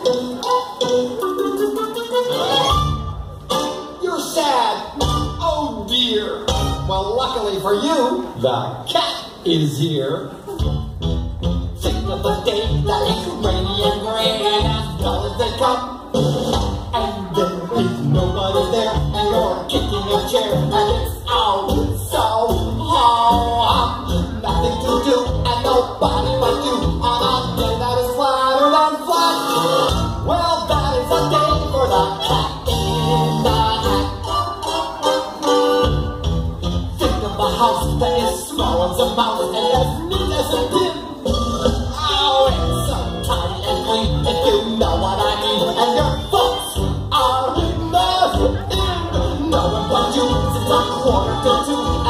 You're sad. Oh dear. Well, luckily for you, the cat is here. Think of the day that it's rainy and gray, and as dull as they come, and there is nobody there, and you're kicking a chair, and it's oh so hard. Nothing to do, and nobody but you on a day that is flatter than flat. Well, that is a day for the cat in the hat. Think of a house that is small as a mouse and as neat as a pin. Oh, it's so tidy and clean, if you know what I mean. And your folks are never in. No one but you since a 1:45.